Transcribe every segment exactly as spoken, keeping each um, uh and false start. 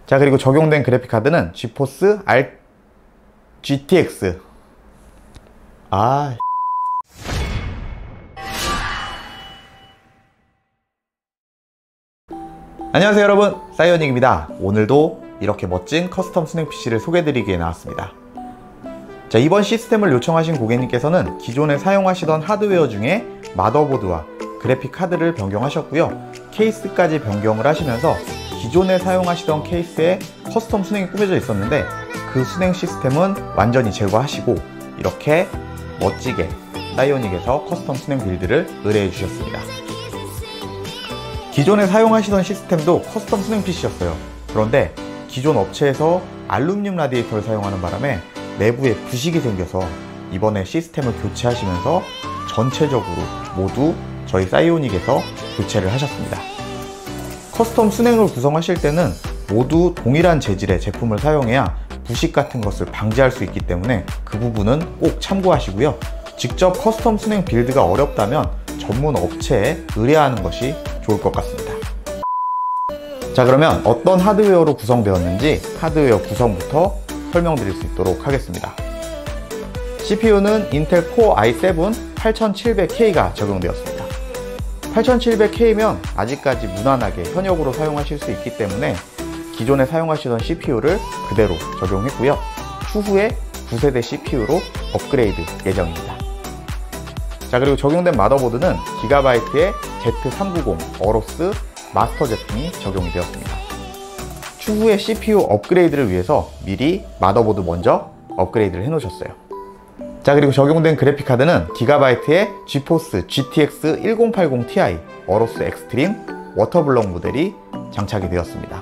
자, 그리고 적용된 그래픽카드는 지포스 알 지티엑스. 아 안녕하세요 여러분, 사이오닉입니다. 오늘도 이렇게 멋진 커스텀 수냉 피씨를 소개해드리기에 나왔습니다. 자, 이번 시스템을 요청하신 고객님께서는 기존에 사용하시던 하드웨어 중에 마더보드와 그래픽 카드를 변경하셨고요, 케이스까지 변경을 하시면서 기존에 사용하시던 케이스에 커스텀 수냉이 꾸며져 있었는데 그 수냉 시스템은 완전히 제거하시고 이렇게 멋지게 사이오닉에서 커스텀 수냉 빌드를 의뢰해 주셨습니다. 기존에 사용하시던 시스템도 커스텀 수냉 피씨였어요. 그런데 기존 업체에서 알루미늄 라디에이터를 사용하는 바람에 내부에 부식이 생겨서 이번에 시스템을 교체하시면서 전체적으로 모두 저희 사이오닉에서 교체를 하셨습니다. 커스텀 수냉을 구성하실 때는 모두 동일한 재질의 제품을 사용해야 부식 같은 것을 방지할 수 있기 때문에 그 부분은 꼭 참고하시고요. 직접 커스텀 수냉 빌드가 어렵다면 전문 업체에 의뢰하는 것이 좋을 것 같습니다. 자, 그러면 어떤 하드웨어로 구성되었는지 하드웨어 구성부터 설명드릴 수 있도록 하겠습니다. 씨피유는 인텔 코어 아이 세븐 팔천칠백 케이가 적용되었습니다. 팔천칠백 케이면 아직까지 무난하게 현역으로 사용하실 수 있기 때문에 기존에 사용하시던 씨피유를 그대로 적용했고요. 추후에 구 세대 씨피유로 업그레이드 예정입니다. 자, 그리고 적용된 마더보드는 기가바이트의 제트 삼백구십 어로스 마스터 제품이 적용이 되었습니다. 추후에 씨피유 업그레이드를 위해서 미리 마더보드 먼저 업그레이드를 해 놓으셨어요. 자, 그리고 적용된 그래픽카드는 기가바이트의 지포스 지티엑스 천팔십 티아이 어로스 엑스트림 워터블럭 모델이 장착이 되었습니다.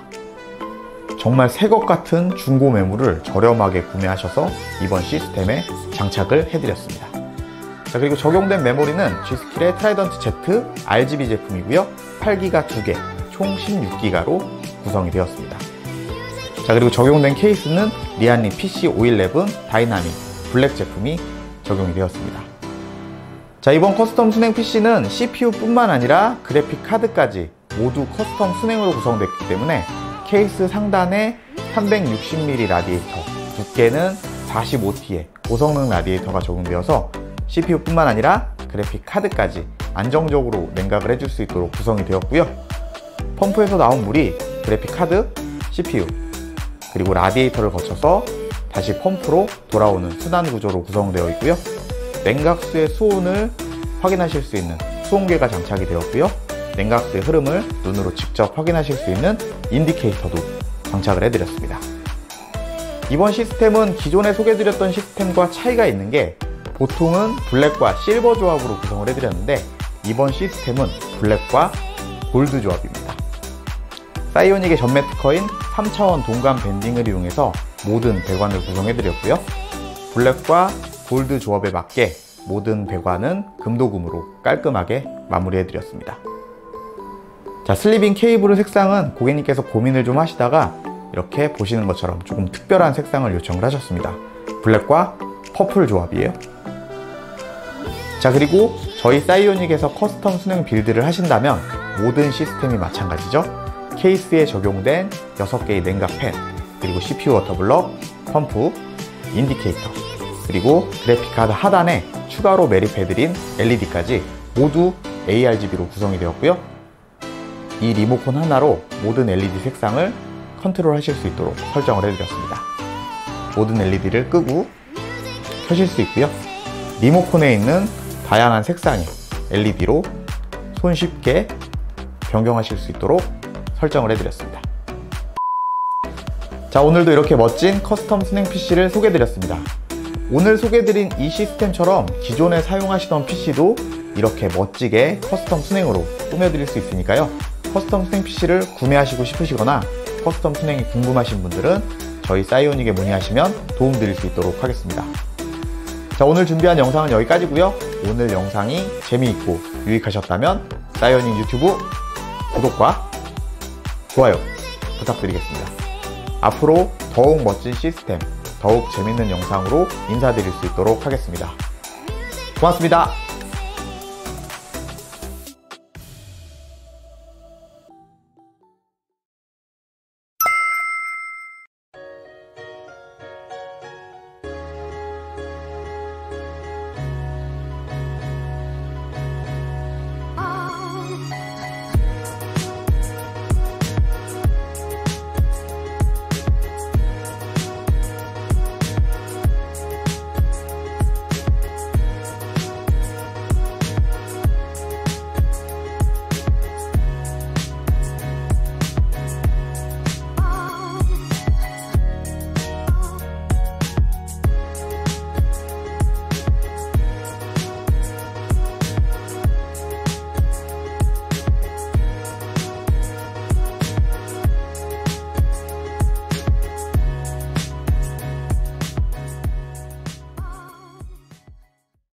정말 새것 같은 중고 매물을 저렴하게 구매하셔서 이번 시스템에 장착을 해드렸습니다. 자, 그리고 적용된 메모리는 G스킬의 트라이던트 Z 알지비 제품이고요, 팔 기가 두 개, 총 십육 기가로 구성이 되었습니다. 자, 그리고 적용된 케이스는 리안리 피씨 오백십일 다이나믹 블랙 제품이 적용이 되었습니다. 자, 이번 커스텀 수냉 피씨는 씨피유 뿐만 아니라 그래픽 카드까지 모두 커스텀 수냉으로 구성됐기 때문에 케이스 상단에 삼백육십 밀리미터 라디에이터, 두께는 사십오 티의 고성능 라디에이터가 적용되어서 씨피유 뿐만 아니라 그래픽 카드까지 안정적으로 냉각을 해줄 수 있도록 구성이 되었고요. 펌프에서 나온 물이 그래픽 카드, 씨피유, 그리고 라디에이터를 거쳐서 다시 펌프로 돌아오는 순환 구조로 구성되어 있고요. 냉각수의 수온을 확인하실 수 있는 수온계가 장착이 되었고요. 냉각수의 흐름을 눈으로 직접 확인하실 수 있는 인디케이터도 장착을 해드렸습니다. 이번 시스템은 기존에 소개해드렸던 시스템과 차이가 있는 게 보통은 블랙과 실버 조합으로 구성을 해드렸는데 이번 시스템은 블랙과 골드 조합입니다. 사이오닉의 전매 특허인 삼 차원 동감 밴딩을 이용해서 모든 배관을 구성해드렸고요. 블랙과 골드 조합에 맞게 모든 배관은 금도금으로 깔끔하게 마무리해드렸습니다. 자, 슬리빙 케이블 색상은 고객님께서 고민을 좀 하시다가 이렇게 보시는 것처럼 조금 특별한 색상을 요청을 하셨습니다. 블랙과 퍼플 조합이에요. 자, 그리고 저희 사이오닉에서 커스텀 수냉 빌드를 하신다면 모든 시스템이 마찬가지죠. 케이스에 적용된 여섯 개의 냉각 팬, 그리고 씨피유 워터블럭, 펌프, 인디케이터, 그리고 그래픽카드 하단에 추가로 매립해드린 엘이디까지 모두 에이알지비로 구성이 되었고요. 이 리모컨 하나로 모든 엘이디 색상을 컨트롤 하실 수 있도록 설정을 해드렸습니다. 모든 엘이디를 끄고 켜실 수 있고요. 리모컨에 있는 다양한 색상의 엘이디로 손쉽게 변경하실 수 있도록 설정을 해드렸습니다. 자, 오늘도 이렇게 멋진 커스텀 수냉 피씨를 소개해드렸습니다. 오늘 소개해드린 이 시스템처럼 기존에 사용하시던 피씨도 이렇게 멋지게 커스텀 수냉으로 꾸며드릴 수 있으니까요. 커스텀 수냉 피씨를 구매하시고 싶으시거나 커스텀 수냉이 궁금하신 분들은 저희 사이오닉에 문의하시면 도움드릴 수 있도록 하겠습니다. 자, 오늘 준비한 영상은 여기까지고요. 오늘 영상이 재미있고 유익하셨다면 사이오닉 유튜브 구독과 좋아요 부탁드리겠습니다. 앞으로 더욱 멋진 시스템, 더욱 재밌는 영상으로 인사드릴 수 있도록 하겠습니다. 고맙습니다.